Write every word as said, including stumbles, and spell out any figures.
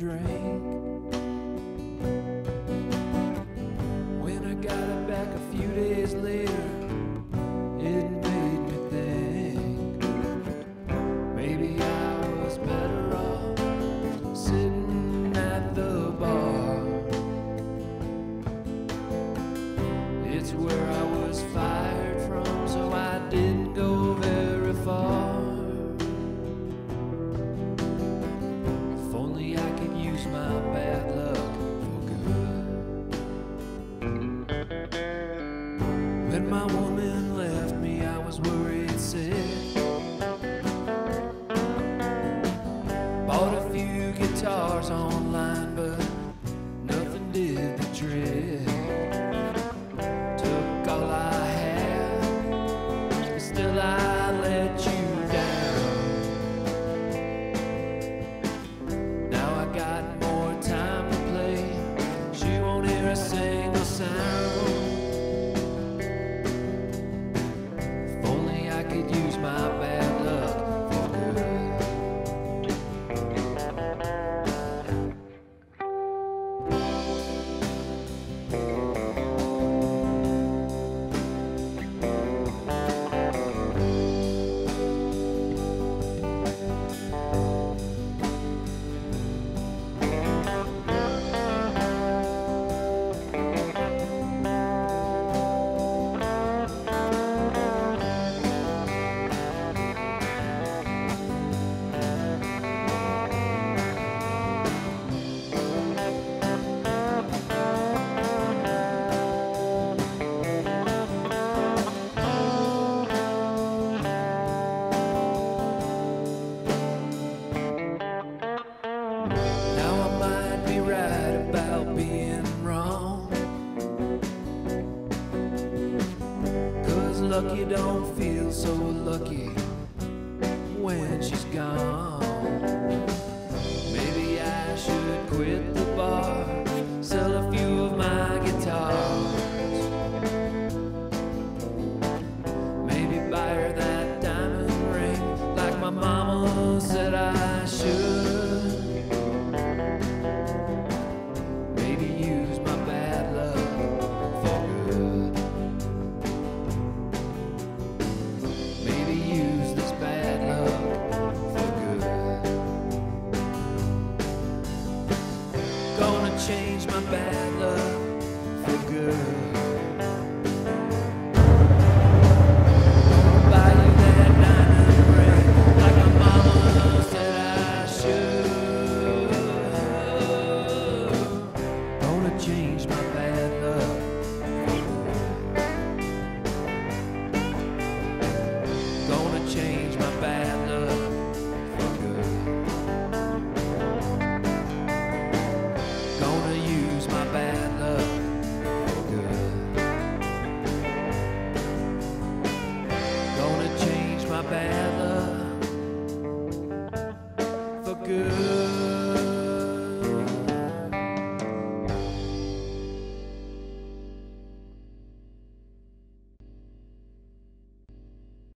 drink. When I got it back a few days later, it made me think maybe I was better off sitting at the bar. It's where I was fired from, so I didn't go very far. If only I could use my bad luck for good. When my woman left me, I was worried sick. Bought a few guitars online, but nothing did the trick. Took all I had, but still I let you down. Now I got more time to play, she won't hear a single sound. If only I could use my bad luck for being wrong, 'cause lucky don't feel so lucky when she's gone. Maybe I should quit the bar, sell a few of my guitars, maybe buy her that diamond ring like my mama said I should. Gonna change my bad luck for good. Buy you that diamond ring like my mama said I should. Gonna change my bad luck for good. Gonna change my bad luck for good. Gonna use my bad luck for good. Gonna change my bad